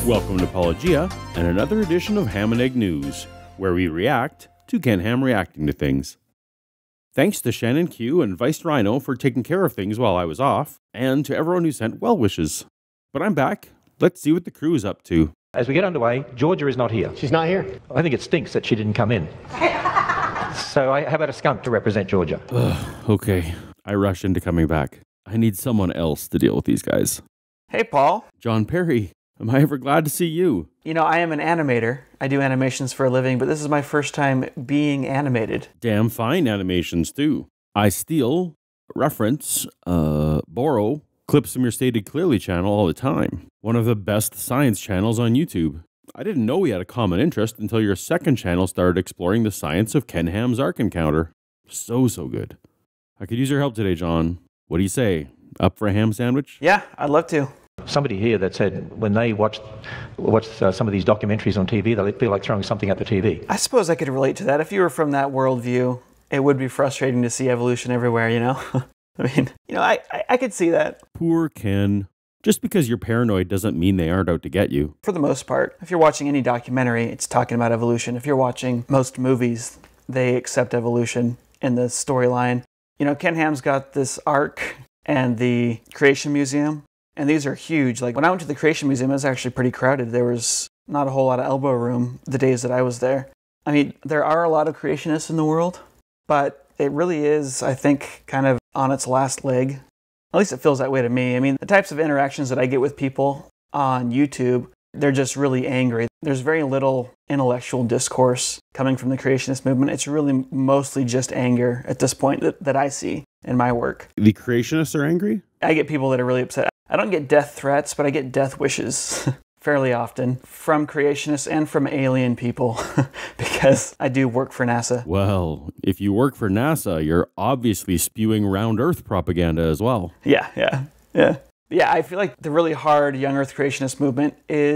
Welcome to Paulogia and another edition of Ham and Egg News, where we react to Ken Ham reacting to things. Thanks to Shannon Q and Vice Rhino for taking care of things while I was off, and to everyone who sent well wishes. But I'm back. Let's see what the crew is up to. As we get underway, Georgia is not here. She's not here. I think it stinks that she didn't come in. So how about a skunk to represent Georgia? Okay, I rush into coming back. I need someone else to deal with these guys. Hey, Paul. Jon Perry, am I ever glad to see you? You know, I am an animator. I do animations for a living, but this is my first time being animated. Damn fine animations, too. I steal, reference, borrow clips from your Stated Clearly channel all the time. One of the best science channels on YouTube. I didn't know we had a common interest until your second channel started exploring the science of Ken Ham's Ark Encounter. So good. I could use your help today, Jon. What do you say? Up for a ham sandwich? Yeah, I'd love to. Somebody here that said when they watch some of these documentaries on TV, they feel like throwing something at the TV. I suppose I could relate to that. If you were from that worldview, it would be frustrating to see evolution everywhere, you know? I mean, you know, I could see that. Poor Ken. Just because you're paranoid doesn't mean they aren't out to get you. For the most part, if you're watching any documentary, it's talking about evolution. If you're watching most movies, they accept evolution in the storyline. You know, Ken Ham's got this Ark and the Creation Museum, and these are huge. Like, when I went to the Creation Museum, it was actually pretty crowded. There was not a whole lot of elbow room the days that I was there. I mean, there are a lot of creationists in the world, but it really is, I think, kind of on its last leg. At least it feels that way to me. I mean, the types of interactions that I get with people on YouTube, they're just really angry. There's very little intellectual discourse coming from the creationist movement. It's really mostly just anger at this point that I see in my work. The creationists are angry? I get people that are really upset. I don't get death threats, but I get death wishes fairly often from creationists and from alien people because I do work for NASA. Well, if you work for NASA, you're obviously spewing round Earth propaganda as well. Yeah, I feel like the really hard young Earth creationist movement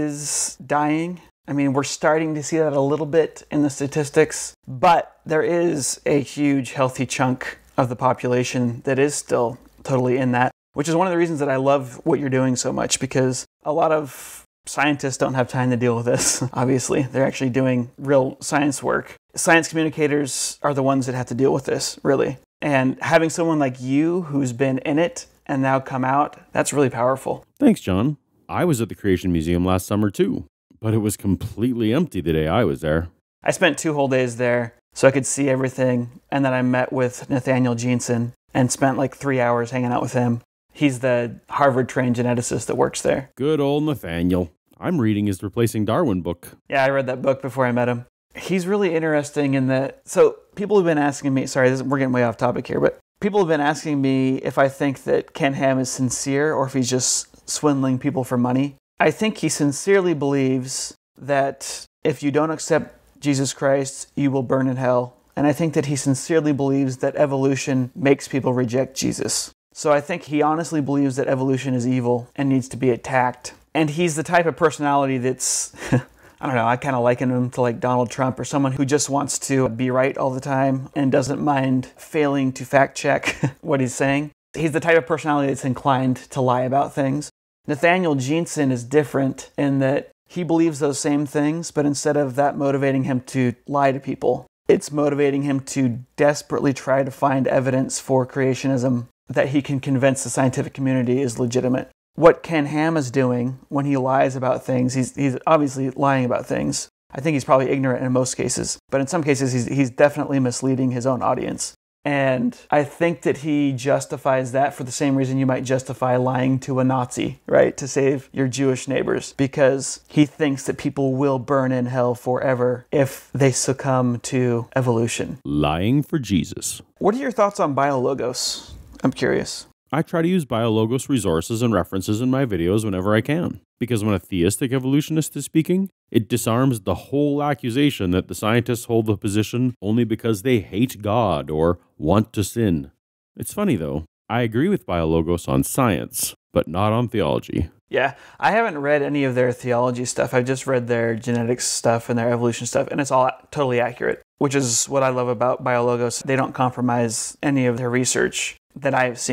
is dying. I mean, we're starting to see that a little bit in the statistics, but there is a huge healthy chunk of the population that is still totally in that, which is one of the reasons that I love what you're doing so much, because a lot of scientists don't have time to deal with this, obviously. They're actually doing real science work. Science communicators are the ones that have to deal with this, really. And having someone like you who's been in it and now come out, that's really powerful. Thanks, Jon. I was at the Creation Museum last summer too, but it was completely empty the day I was there. I spent 2 whole days there so I could see everything, and then I met with Nathaniel Jeanson and spent like 3 hours hanging out with him. He's the Harvard-trained geneticist that works there. Good old Nathaniel. I'm reading his Replacing Darwin book. Yeah, I read that book before I met him. He's really interesting in that, so people have been asking me, we're getting way off topic here, but people have been asking me if I think that Ken Ham is sincere or if he's just swindling people for money. I think he sincerely believes that if you don't accept Jesus Christ, you will burn in hell. And I think that he sincerely believes that evolution makes people reject Jesus. So I think he honestly believes that evolution is evil and needs to be attacked. And he's the type of personality that's, I don't know, I kind of liken him to like Donald Trump, or someone who just wants to be right all the time and doesn't mind failing to fact check what he's saying. He's the type of personality that's inclined to lie about things. Nathaniel Jeanson is different in that he believes those same things, but instead of that motivating him to lie to people, it's motivating him to desperately try to find evidence for creationism that he can convince the scientific community is legitimate. What Ken Ham is doing when he lies about things, he's obviously lying about things. I think he's probably ignorant in most cases, but in some cases he's definitely misleading his own audience. And I think that he justifies that for the same reason you might justify lying to a Nazi, right? To save your Jewish neighbors, because he thinks that people will burn in hell forever if they succumb to evolution. Lying for Jesus. What are your thoughts on biologos? I'm curious. I try to use biologos resources and references in my videos whenever I can, because when a theistic evolutionist is speaking, it disarms the whole accusation that the scientists hold the position only because they hate God or want to sin. It's funny though, I agree with biologos on science, but not on theology. Yeah, I haven't read any of their theology stuff. I've just read their genetics stuff and their evolution stuff, and it's all totally accurate, which is what I love about biologos. They don't compromise any of their research that I have seen.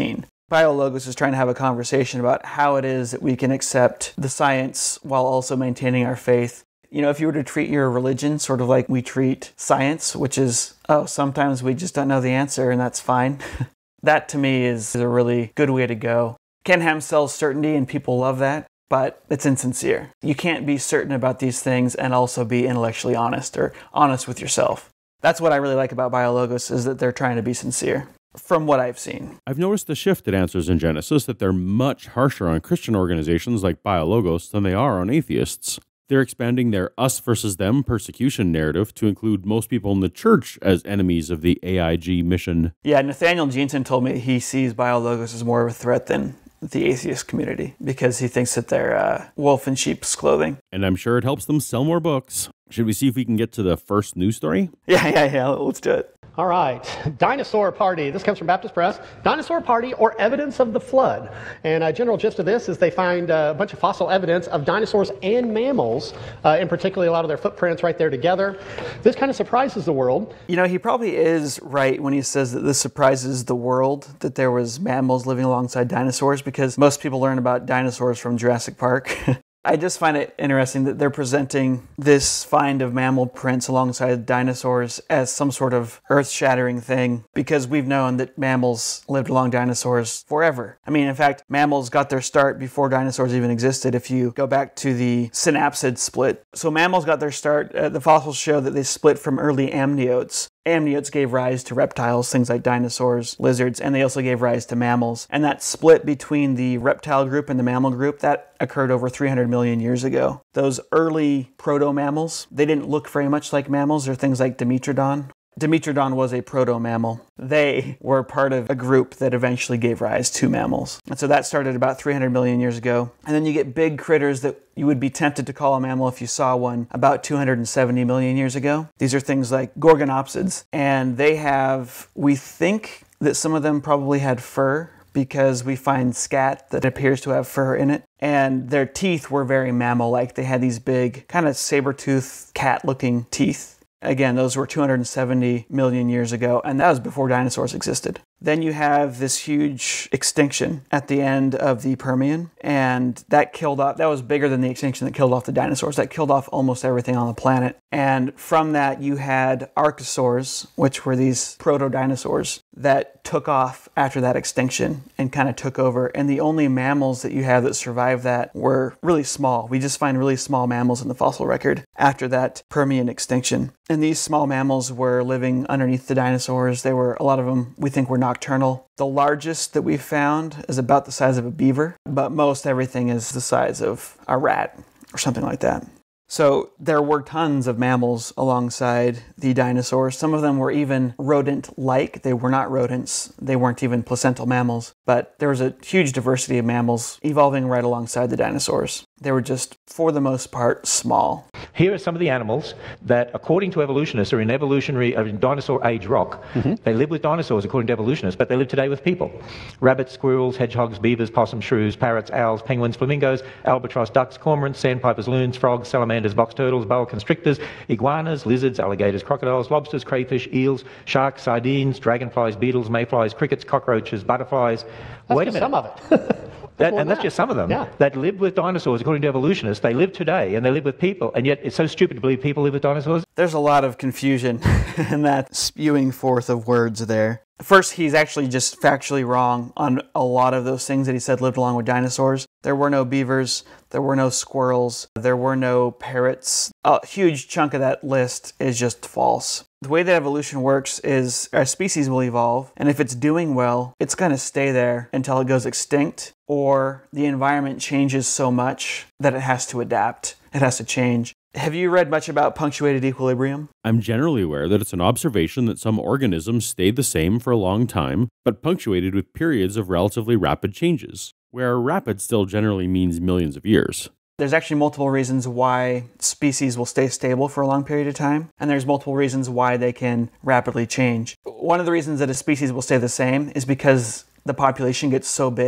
Biologos is trying to have a conversation about how it is that we can accept the science while also maintaining our faith. You know, if you were to treat your religion sort of like we treat science, which is, oh, sometimes we just don't know the answer and that's fine. That to me is a really good way to go. Ken Ham sells certainty and people love that, but it's insincere. You can't be certain about these things and also be intellectually honest or honest with yourself. That's what I really like about Biologos, is that they're trying to be sincere, from what I've seen. I've noticed the shift at Answers in Genesis, that they're much harsher on Christian organizations like Biologos than they are on atheists. They're expanding their us versus them persecution narrative to include most people in the church as enemies of the AiG mission. Yeah, Nathaniel Jeanson told me he sees Biologos as more of a threat than the atheist community because he thinks that they're wolf in sheep's clothing. And I'm sure it helps them sell more books. Should we see if we can get to the first news story? Yeah, let's do it. All right, Dinosaur Party. This comes from Baptist Press. Dinosaur Party or evidence of the flood. And a general gist of this is they find a bunch of fossil evidence of dinosaurs and mammals, in particular a lot of their footprints right there together. This kind of surprises the world. You know, he probably is right when he says that this surprises the world, that there was mammals living alongside dinosaurs, because most people learn about dinosaurs from Jurassic Park. I just find it interesting that they're presenting this find of mammal prints alongside dinosaurs as some sort of earth-shattering thing, because we've known that mammals lived along dinosaurs forever. I mean, in fact, mammals got their start before dinosaurs even existed if you go back to the synapsid split. So mammals got their start, the fossils show that they split from early amniotes. Amniotes gave rise to reptiles, things like dinosaurs, lizards, and they also gave rise to mammals. And that split between the reptile group and the mammal group, that occurred over 300 million years ago. Those early proto-mammals, they didn't look very much like mammals. They're things like Dimetrodon. Dimetrodon was a proto-mammal. They were part of a group that eventually gave rise to mammals. And so that started about 300 million years ago. And then you get big critters that you would be tempted to call a mammal if you saw one about 270 million years ago. These are things like Gorgonopsids. And they have, we think that some of them probably had fur, because we find scat that appears to have fur in it. And their teeth were very mammal-like. They had these big, kind of saber-toothed, cat-looking teeth. Again, those were 270 million years ago, and that was before dinosaurs existed. Then you have this huge extinction at the end of the Permian, and that was bigger than the extinction that killed off the dinosaurs. That killed off almost everything on the planet. And from that, you had archosaurs, which were these proto-dinosaurs that took off after that extinction and kind of took over. And the only mammals that you have that survived that were really small. We just find really small mammals in the fossil record after that Permian extinction. And these small mammals were living underneath the dinosaurs. A lot of them, we think, were nocturnal. The largest that we found is about the size of a beaver, but most everything is the size of a rat or something like that. So there were tons of mammals alongside the dinosaurs. Some of them were even rodent-like. They were not rodents. They weren't even placental mammals. But there was a huge diversity of mammals evolving right alongside the dinosaurs. They were just, for the most part, small. Here are some of the animals that, according to evolutionists, are in dinosaur age rock. They live with dinosaurs, according to evolutionists, but they live today with people. Rabbits, squirrels, hedgehogs, beavers, possums, shrews, parrots, owls, penguins, flamingos, albatross, ducks, cormorants, sandpipers, loons, frogs, salamanders, box turtles, boa constrictors, iguanas, lizards, alligators, crocodiles, lobsters, crayfish, eels, sharks, sardines, dragonflies, beetles, mayflies, crickets, cockroaches, butterflies. Wait a minute. Some of it. That's just some of them that live with dinosaurs, according to evolutionists. They live today, and they live with people, and yet it's so stupid to believe people live with dinosaurs. There's a lot of confusion in that spewing forth of words there. First, he's actually just factually wrong on a lot of those things that he said lived along with dinosaurs. There were no beavers, there were no squirrels, there were no parrots. A huge chunk of that list is just false. The way that evolution works is a species will evolve, and if it's doing well, it's going to stay there until it goes extinct, or the environment changes so much that it has to adapt. It has to change. Have you read much about punctuated equilibrium? I'm generally aware that it's an observation that some organisms stayed the same for a long time, but punctuated with periods of relatively rapid changes, where rapid still generally means millions of years. There's actually multiple reasons why species will stay stable for a long period of time, and there's multiple reasons why they can rapidly change. One of the reasons that a species will stay the same is because the population gets so big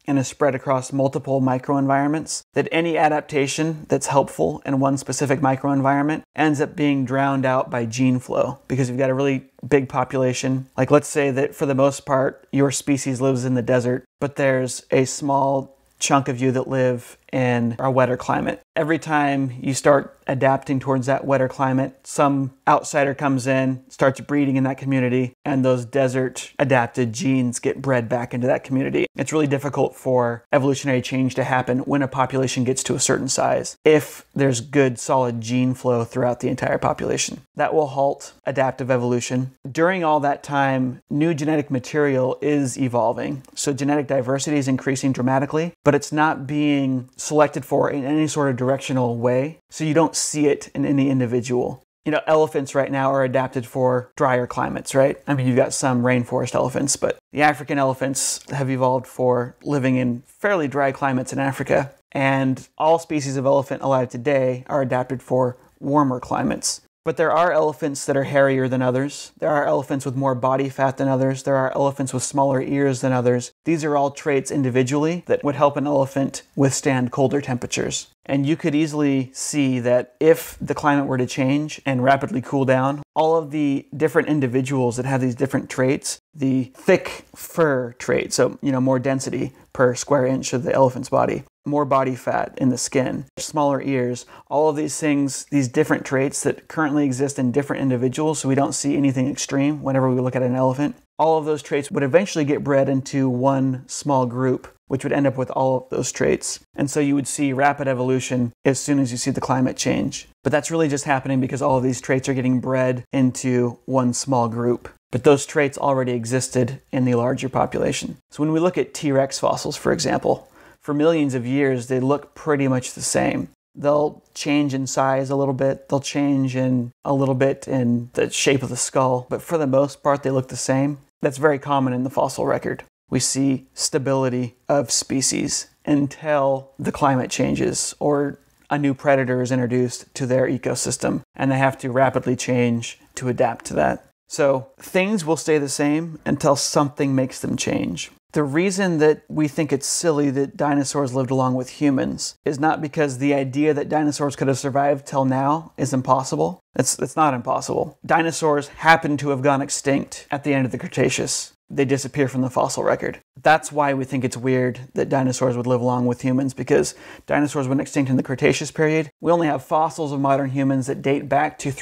and is spread across multiple microenvironments, that any adaptation that's helpful in one specific microenvironment ends up being drowned out by gene flow, because you've got a really big population. Like, let's say that for the most part, your species lives in the desert, but there's a small chunk of you that live in a wetter climate. Every time you start adapting towards that wetter climate, some outsider comes in, starts breeding in that community, and those desert adapted genes get bred back into that community. It's really difficult for evolutionary change to happen when a population gets to a certain size, if there's good solid gene flow throughout the entire population. That will halt adaptive evolution. During all that time, new genetic material is evolving. So genetic diversity is increasing dramatically, but it's not being selected for in any sort of directional way, so you don't see it in any individual. You know, elephants right now are adapted for drier climates, right? I mean, you've got some rainforest elephants, but the African elephants have evolved for living in fairly dry climates in Africa, and all species of elephant alive today are adapted for warmer climates. But there are elephants that are hairier than others. There are elephants with more body fat than others. There are elephants with smaller ears than others. These are all traits individually that would help an elephant withstand colder temperatures. And you could easily see that if the climate were to change and rapidly cool down, all of the different individuals that have these different traits, the thick fur trait, so, more density per square inch of the elephant's body, more body fat in the skin, smaller ears, all of these things, these different traits that currently exist in different individuals, so we don't see anything extreme whenever we look at an elephant, all of those traits would eventually get bred into one small group, which would end up with all of those traits. And so you would see rapid evolution as soon as you see the climate change. But that's really just happening because all of these traits are getting bred into one small group. But those traits already existed in the larger population. So when we look at T-Rex fossils, for example, for millions of years, they look pretty much the same. They'll change in size a little bit. They'll change in a little bit in the shape of the skull. But for the most part, they look the same. That's very common in the fossil record. We see stability of species until the climate changes or a new predator is introduced to their ecosystem, and they have to rapidly change to adapt to that. So things will stay the same until something makes them change. The reason that we think it's silly that dinosaurs lived along with humans is not because the idea that dinosaurs could have survived till now is impossible. It's not impossible. Dinosaurs happen to have gone extinct at the end of the Cretaceous. They disappear from the fossil record. That's why we think it's weird that dinosaurs would live along with humans, because dinosaurs went extinct in the Cretaceous period. We only have fossils of modern humans that date back to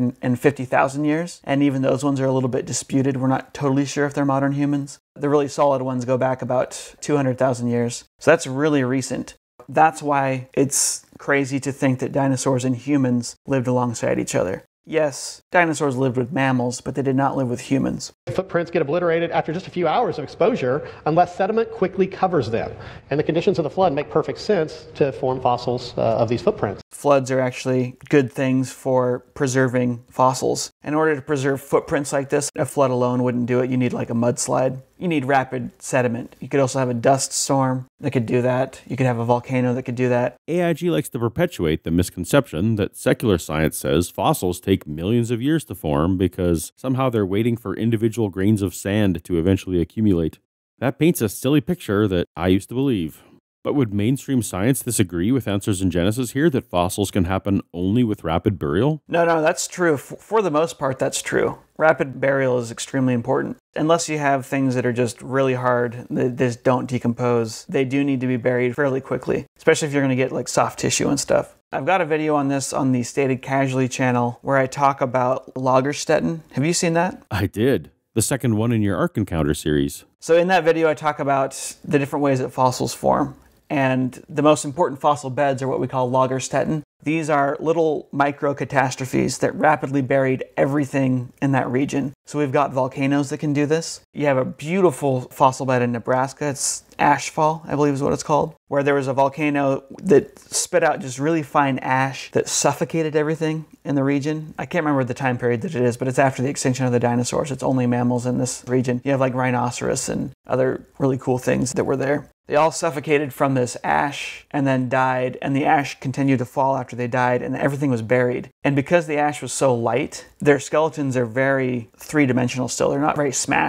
350,000 years, and even those ones are a little bit disputed. We're not totally sure if they're modern humans. The really solid ones go back about 200,000 years. So that's really recent. That's why it's crazy to think that dinosaurs and humans lived alongside each other. Yes, dinosaurs lived with mammals, but they did not live with humans. Footprints get obliterated after just a few hours of exposure unless sediment quickly covers them. And the conditions of the flood make perfect sense to form fossils of these footprints. Floods are actually good things for preserving fossils. In order to preserve footprints like this, a flood alone wouldn't do it. You need like a mudslide. You need rapid sediment. You could also have a dust storm that could do that. You could have a volcano that could do that. AiG likes to perpetuate the misconception that secular science says fossils take millions of years to form because somehow they're waiting for individual grains of sand to eventually accumulate. That paints a silly picture that I used to believe. But would mainstream science disagree with Answers in Genesis here, that fossils can happen only with rapid burial? No, that's true. For the most part, that's true. Rapid burial is extremely important. Unless you have things that are just really hard, that just don't decompose, they do need to be buried fairly quickly, especially if you're going to get like soft tissue and stuff. I've got a video on this on the Stated Casually channel where I talk about Lagerstätten. Have you seen that? I did. The second one in your Ark Encounter series. So in that video, I talk about the different ways that fossils form. And the most important fossil beds are what we call Lagerstätten. These are little micro-catastrophes that rapidly buried everything in that region. So we've got volcanoes that can do this. You have a beautiful fossil bed in Nebraska. It's Ashfall, I believe is what it's called, where there was a volcano that spit out just really fine ash that suffocated everything in the region. I can't remember the time period that it is, but it's after the extinction of the dinosaurs. It's only mammals in this region. You have like rhinoceros and other really cool things that were there. They all suffocated from this ash and then died, and the ash continued to fall after they died, and everything was buried. And because the ash was so light, their skeletons are very three-dimensional still. They're not very smashed.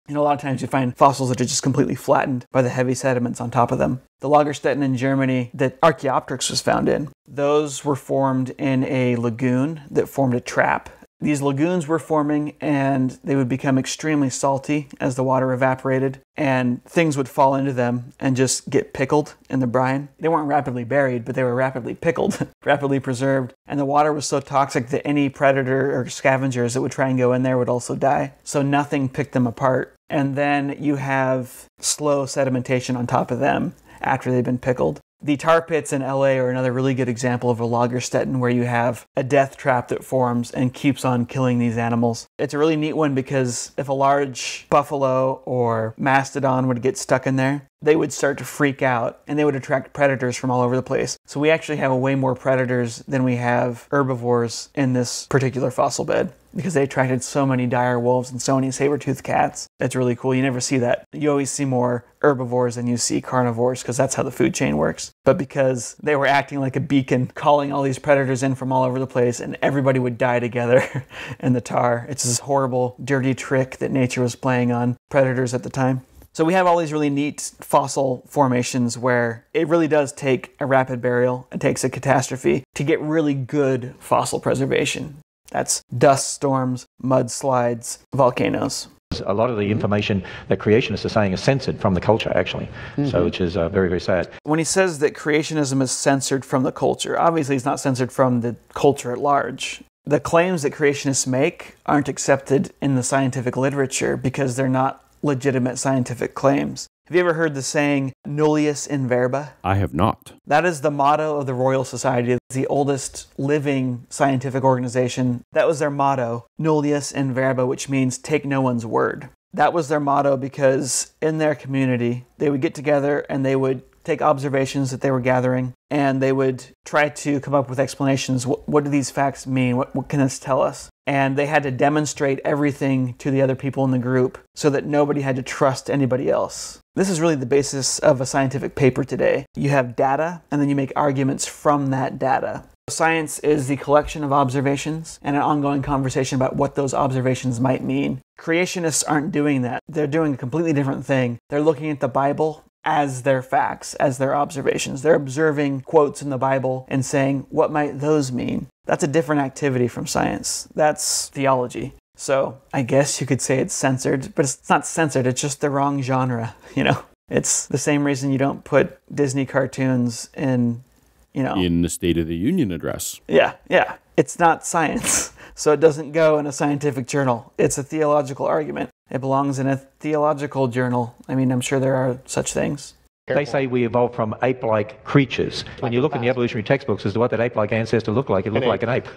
And a lot of times you find fossils that are just completely flattened by the heavy sediments on top of them. The Lagerstätten in Germany that Archaeopteryx was found in, those were formed in a lagoon that formed a trap. These lagoons were forming and they would become extremely salty as the water evaporated, and things would fall into them and just get pickled in the brine. They weren't rapidly buried, but they were rapidly pickled, rapidly preserved, and the water was so toxic that any predator or scavengers that would try and go in there would also die. So nothing picked them apart. And then you have slow sedimentation on top of them after they've been pickled. The tar pits in LA are another really good example of a Lagerstätten where you have a death trap that forms and keeps on killing these animals. It's a really neat one because if a large buffalo or mastodon would get stuck in there, they would start to freak out and they would attract predators from all over the place. So we actually have way more predators than we have herbivores in this particular fossil bed, because they attracted so many dire wolves and so many saber-toothed cats. It's really cool. You never see that. You always see more herbivores than you see carnivores, because that's how the food chain works. But because they were acting like a beacon, calling all these predators in from all over the place, and everybody would die together in the tar. It's this horrible, dirty trick that nature was playing on predators at the time. So we have all these really neat fossil formations where it really does take a rapid burial, it takes a catastrophe to get really good fossil preservation. That's dust storms, mudslides, volcanoes. A lot of the information that creationists are saying is censored from the culture, actually, so which is very, very sad. When he says that creationism is censored from the culture, obviously it's not censored from the culture at large. The claims that creationists make aren't accepted in the scientific literature because they're not legitimate scientific claims. Have you ever heard the saying, nullius in verba? I have not. That is the motto of the Royal Society. It's the oldest living scientific organization. That was their motto, nullius in verba, which means take no one's word. That was their motto because in their community, they would get together and they would take observations that they were gathering and they would try to come up with explanations. What do these facts mean? What can this tell us? And they had to demonstrate everything to the other people in the group so that nobody had to trust anybody else. This is really the basis of a scientific paper today. You have data, and then you make arguments from that data. Science is the collection of observations and an ongoing conversation about what those observations might mean. Creationists aren't doing that. They're doing a completely different thing. They're looking at the Bible as their facts, as their observations. They're observing quotes in the Bible and saying, what might those mean? That's a different activity from science. That's theology. So I guess you could say it's censored, but it's not censored. It's just the wrong genre, you know? It's the same reason you don't put Disney cartoons in, you know... in the State of the Union address. Yeah. It's not science, so it doesn't go in a scientific journal. It's a theological argument. It belongs in a theological journal. I mean, I'm sure there are such things. They say we evolved from ape-like creatures. When you look in the evolutionary textbooks as to what that ape-like ancestor looked like, it looked like an ape.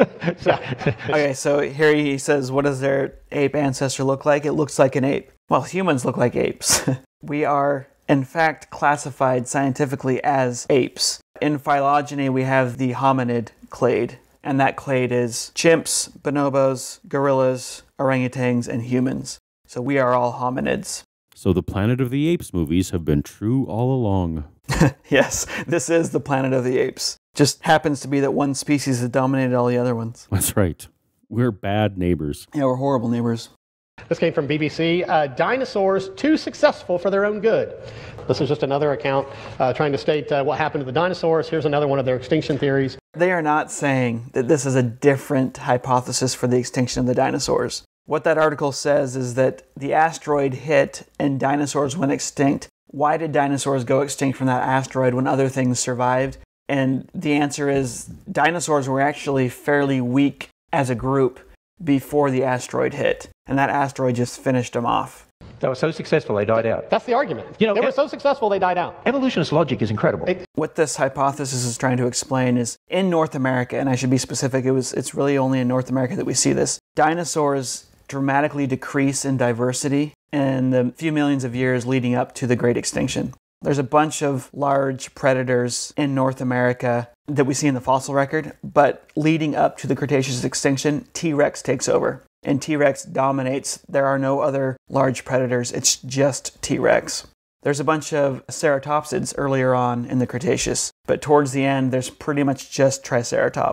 Okay, so here he says, what does their ape ancestor look like? It looks like an ape. Well, humans look like apes. We are, in fact, classified scientifically as apes. In phylogeny, we have the hominid clade, and that clade is chimps, bonobos, gorillas, orangutans, and humans. So we are all hominids. So the Planet of the Apes movies have been true all along. Yes, this is the Planet of the Apes. Just happens to be that one species has dominated all the other ones. That's right. We're bad neighbors. Yeah, we're horrible neighbors. This came from BBC. Dinosaurs too successful for their own good. This is just another account trying to state what happened to the dinosaurs. Here's another one of their extinction theories. They are not saying that this is a different hypothesis for the extinction of the dinosaurs. What that article says is that the asteroid hit and dinosaurs went extinct. Why did dinosaurs go extinct from that asteroid when other things survived? And the answer is dinosaurs were actually fairly weak as a group before the asteroid hit. And that asteroid just finished them off. They were so successful, they died out. That's the argument. You know, they were so successful, they died out. Evolutionist logic is incredible. What this hypothesis is trying to explain is in North America, and I should be specific, it's really only in North America that we see this, dinosaurs dramatically decrease in diversity in the few millions of years leading up to the Great Extinction. There's a bunch of large predators in North America that we see in the fossil record, but leading up to the Cretaceous extinction, T-Rex takes over. And T-Rex dominates. There are no other large predators. It's just T-Rex. There's a bunch of ceratopsids earlier on in the Cretaceous, but towards the end, there's pretty much just Triceratops.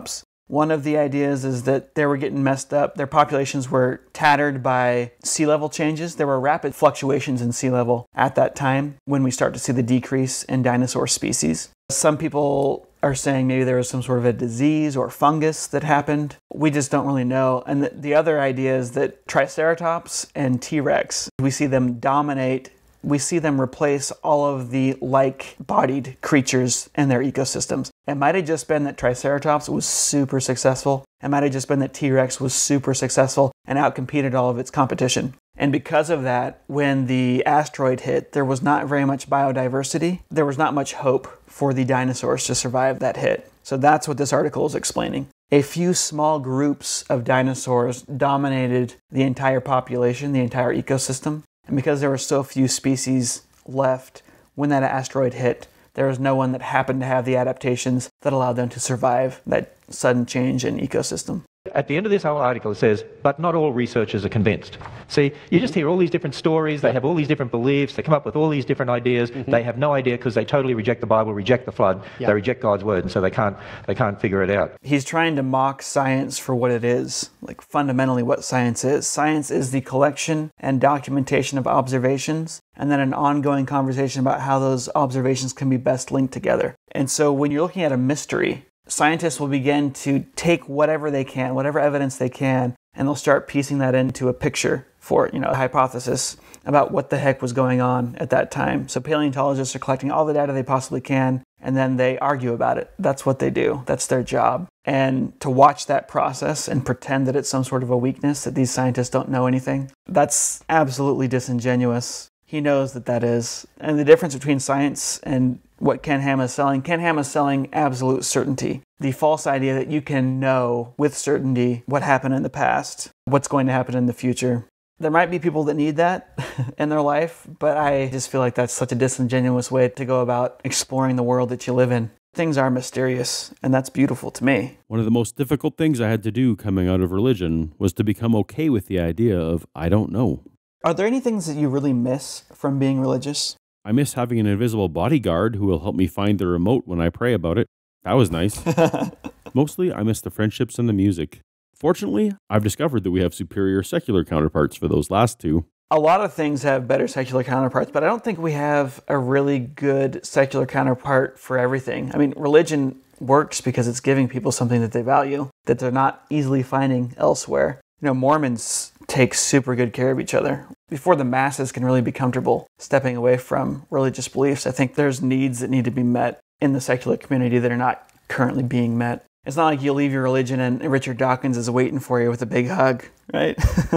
One of the ideas is that they were getting messed up. Their populations were tattered by sea level changes. There were rapid fluctuations in sea level at that time when we start to see the decrease in dinosaur species. Some people are saying maybe there was some sort of a disease or fungus that happened. We just don't really know. And the other idea is that Triceratops and T-Rex, we see them dominate. We see them replace all of the like-bodied creatures in their ecosystems. It might have just been that Triceratops was super successful. It might have just been that T-Rex was super successful and outcompeted all of its competition. And because of that, when the asteroid hit, there was not very much biodiversity. There was not much hope for the dinosaurs to survive that hit. So that's what this article is explaining. A few small groups of dinosaurs dominated the entire population, the entire ecosystem. And because there were so few species left when that asteroid hit, there was no one that happened to have the adaptations that allowed them to survive that sudden change in ecosystem. At the end of this whole article, it says, but not all researchers are convinced. See, you just hear all these different stories, they have all these different beliefs, they come up with all these different ideas, they have no idea because they totally reject the Bible, reject the flood, they reject God's word, and so they can't figure it out. He's trying to mock science for what it is, like fundamentally what science is. Science is the collection and documentation of observations, and then an ongoing conversation about how those observations can be best linked together. And so when you're looking at a mystery, scientists will begin to take whatever they can, whatever evidence they can, and they'll start piecing that into a picture for, a hypothesis about what the heck was going on at that time. So paleontologists are collecting all the data they possibly can, and then they argue about it. That's what they do. That's their job. And to watch that process and pretend that it's some sort of a weakness, that these scientists don't know anything, that's absolutely disingenuous. He knows that is. And the difference between science and what Ken Ham is selling absolute certainty. The false idea that you can know with certainty what happened in the past, what's going to happen in the future. There might be people that need that in their life, but I just feel like that's such a disingenuous way to go about exploring the world that you live in. Things are mysterious, and that's beautiful to me. One of the most difficult things I had to do coming out of religion was to become okay with the idea of I don't know. Are there any things that you really miss from being religious? I miss having an invisible bodyguard who will help me find the remote when I pray about it. That was nice. Mostly, I miss the friendships and the music. Fortunately, I've discovered that we have superior secular counterparts for those last two. A lot of things have better secular counterparts, but I don't think we have a really good secular counterpart for everything. I mean, religion works because it's giving people something that they value, that they're not easily finding elsewhere. Mormons take super good care of each other. Before the masses can really be comfortable stepping away from religious beliefs, I think there's needs that need to be met in the secular community that are not currently being met. It's not like you leave your religion and Richard Dawkins is waiting for you with a big hug, right?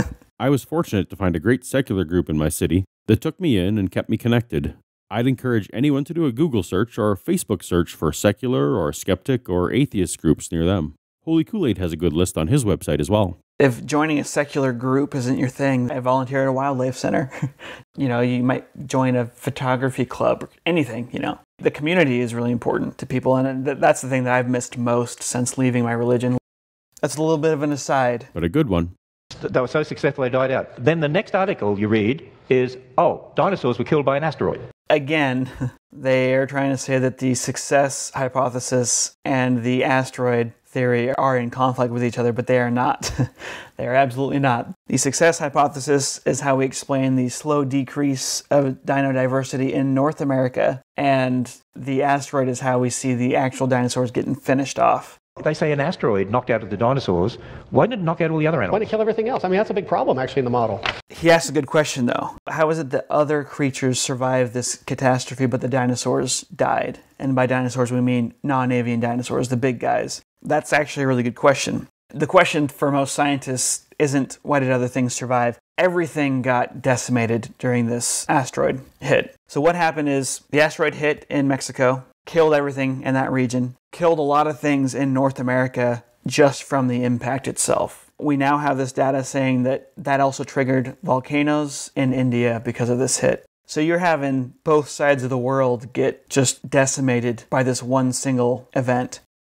I was fortunate to find a great secular group in my city that took me in and kept me connected. I'd encourage anyone to do a Google search or a Facebook search for secular or skeptic or atheist groups near them. Holy Kool-Aid has a good list on his website as well. If joining a secular group isn't your thing, I volunteer at a wildlife center. You might join a photography club or anything, The community is really important to people, and that's the thing that I've missed most since leaving my religion. That's a little bit of an aside. But a good one. They were so successful they died out. Then the next article you read is, dinosaurs were killed by an asteroid. Again, they are trying to say that the success hypothesis and the asteroid theory are in conflict with each other, but they are not. They are absolutely not. The success hypothesis is how we explain the slow decrease of dino diversity in North America, and the asteroid is how we see the actual dinosaurs getting finished off. They say an asteroid knocked out the dinosaurs. Why didn't it knock out all the other animals? Why did it kill everything else? I mean, that's a big problem, actually, in the model. He asked a good question, though. How is it that other creatures survived this catastrophe, but the dinosaurs died? And by dinosaurs, we mean non-avian dinosaurs, the big guys. That's actually a really good question. The question for most scientists isn't why did other things survive? Everything got decimated during this asteroid hit. So what happened is the asteroid hit in Mexico, killed everything in that region, killed a lot of things in North America just from the impact itself. We now have this data saying that also triggered volcanoes in India because of this hit. So you're having both sides of the world get just decimated by this one single event.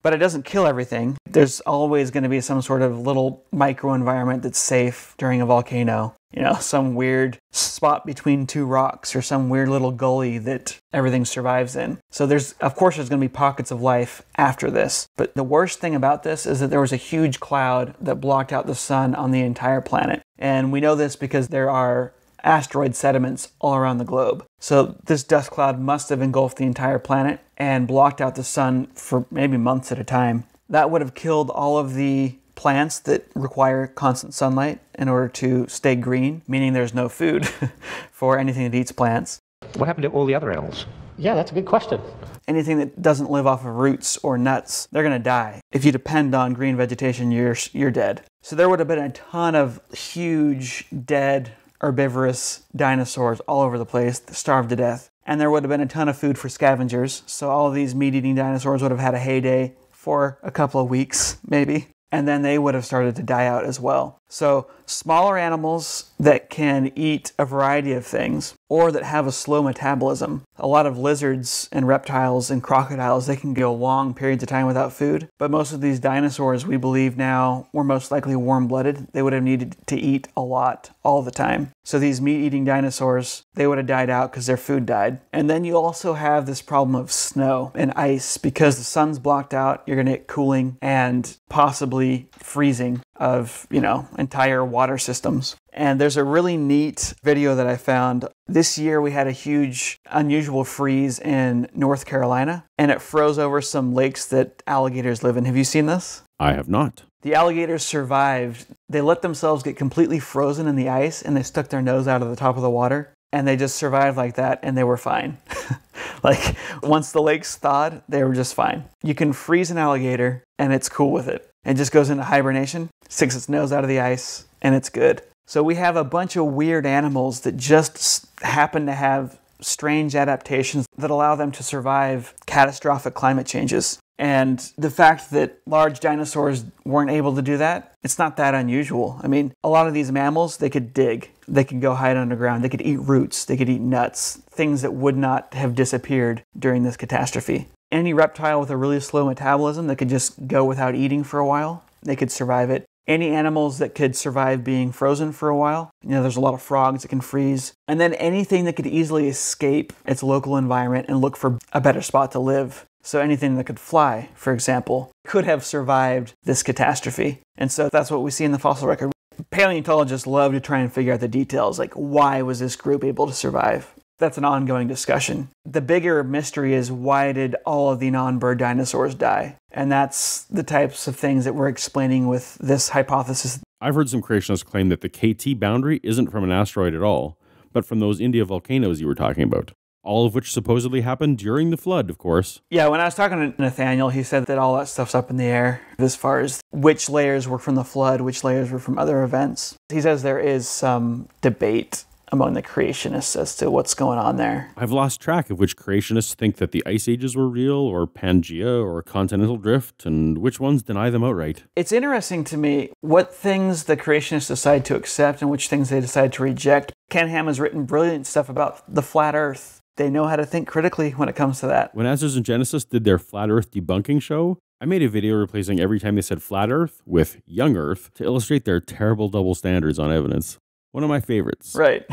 but it doesn't kill everything. There's always going to be some sort of little microenvironment that's safe during a volcano. You know, some weird spot between two rocks or some weird little gully that everything survives in. So of course there's going to be pockets of life after this. But the worst thing about this is that there was a huge cloud that blocked out the sun on the entire planet. And we know this because there are asteroid sediments all around the globe. So this dust cloud must have engulfed the entire planet and blocked out the sun for maybe months at a time. That would have killed all of the plants that require constant sunlight in order to stay green, meaning there's no food for anything that eats plants. What happened to all the other animals? Yeah, that's a good question. Anything that doesn't live off of roots or nuts, they're going to die. If you depend on green vegetation, you're dead. So there would have been a ton of huge, dead, herbivorous dinosaurs all over the place, starved to death. And there would have been a ton of food for scavengers. So all of these meat-eating dinosaurs would have had a heyday for a couple of weeks, maybe. And then they would have started to die out as well. So smaller animals that can eat a variety of things or that have a slow metabolism. A lot of lizards and reptiles and crocodiles, they can go long periods of time without food. But most of these dinosaurs, we believe now, were most likely warm-blooded. They would have needed to eat a lot all the time. So these meat-eating dinosaurs, they would have died out because their food died. And then you also have this problem of snow and ice. Because the sun's blocked out, you're going to get cooling and possibly freezing of, entire water systems. And there's a really neat video that I found. This year we had a huge, unusual freeze in North Carolina, and it froze over some lakes that alligators live in. Have you seen this? I have not. The alligators survived. They let themselves get completely frozen in the ice, and they stuck their nose out of the top of the water, and they just survived like that, and they were fine. Like, once the lakes thawed, they were just fine. You can freeze an alligator, and it's cool with it. It just goes into hibernation, sticks its nose out of the ice, and it's good. So we have a bunch of weird animals that just happen to have strange adaptations that allow them to survive catastrophic climate changes. And the fact that large dinosaurs weren't able to do that, it's not that unusual. I mean, a lot of these mammals, they could dig. They could go hide underground. They could eat roots. They could eat nuts, things that would not have disappeared during this catastrophe. Any reptile with a really slow metabolism that could just go without eating for a while, they could survive it. Any animals that could survive being frozen for a while, there's a lot of frogs that can freeze. And then anything that could easily escape its local environment and look for a better spot to live. So anything that could fly, for example, could have survived this catastrophe. And so that's what we see in the fossil record. Paleontologists love to try and figure out the details, like why was this group able to survive? That's an ongoing discussion. The bigger mystery is, why did all of the non-bird dinosaurs die? And that's the types of things that we're explaining with this hypothesis. I've heard some creationists claim that the KT boundary isn't from an asteroid at all, but from those India volcanoes you were talking about. All of which supposedly happened during the flood, of course. Yeah, when I was talking to Nathaniel, he said that all that stuff's up in the air as far as which layers were from the flood, which layers were from other events. He says there is some debate among the creationists as to what's going on there. I've lost track of which creationists think that the ice ages were real, or Pangea, or continental drift, and which ones deny them outright. It's interesting to me what things the creationists decide to accept and which things they decide to reject. Ken Ham has written brilliant stuff about the flat earth. They know how to think critically when it comes to that. When Answers in Genesis did their flat earth debunking show, I made a video replacing every time they said flat earth with young earth to illustrate their terrible double standards on evidence. One of my favorites. Right.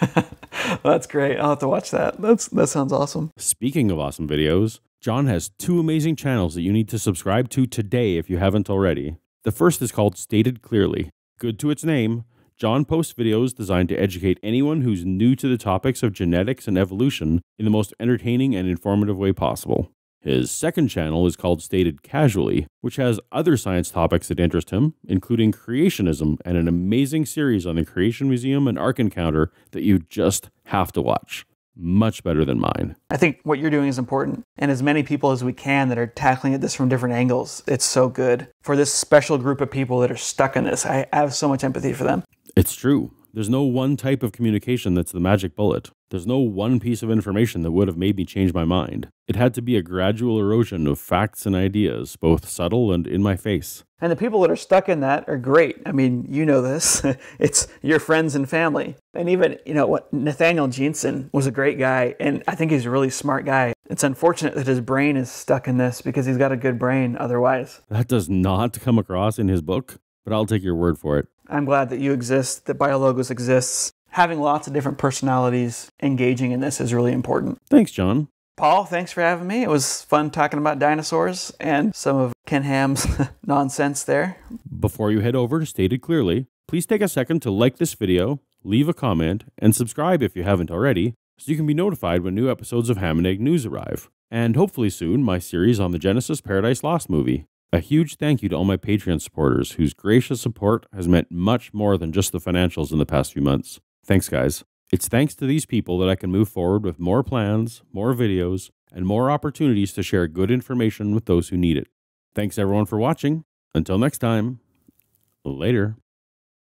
That's great. I'll have to watch that. That sounds awesome. Speaking of awesome videos, Jon has 2 amazing channels that you need to subscribe to today if you haven't already. The first is called Stated Clearly. Good to its name, Jon posts videos designed to educate anyone who's new to the topics of genetics and evolution in the most entertaining and informative way possible. His second channel is called Stated Casually, which has other science topics that interest him, including creationism and an amazing series on the Creation Museum and Ark Encounter that you just have to watch. Much better than mine. I think what you're doing is important, and as many people as we can that are tackling this from different angles, it's so good. For this special group of people that are stuck in this, I have so much empathy for them. It's true. There's no one type of communication that's the magic bullet. There's no one piece of information that would have made me change my mind. It had to be a gradual erosion of facts and ideas, both subtle and in my face. And the people that are stuck in that are great. I mean, you know this. It's your friends and family. And even, Nathaniel Jensen was a great guy, and I think he's a really smart guy. It's unfortunate that his brain is stuck in this because he's got a good brain otherwise. That does not come across in his book, but I'll take your word for it. I'm glad that you exist, that Biologos exists. Having lots of different personalities engaging in this is really important. Thanks, Jon. Paul, thanks for having me. It was fun talking about dinosaurs and some of Ken Ham's nonsense there. Before you head over to Stated Clearly, please take a second to like this video, leave a comment, and subscribe if you haven't already, so you can be notified when new episodes of Ham and Egg News arrive. And hopefully soon, my series on the Genesis Paradise Lost movie. A huge thank you to all my Patreon supporters whose gracious support has meant much more than just the financials in the past few months. Thanks, guys. It's thanks to these people that I can move forward with more plans, more videos, and more opportunities to share good information with those who need it. Thanks everyone for watching. Until next time, later.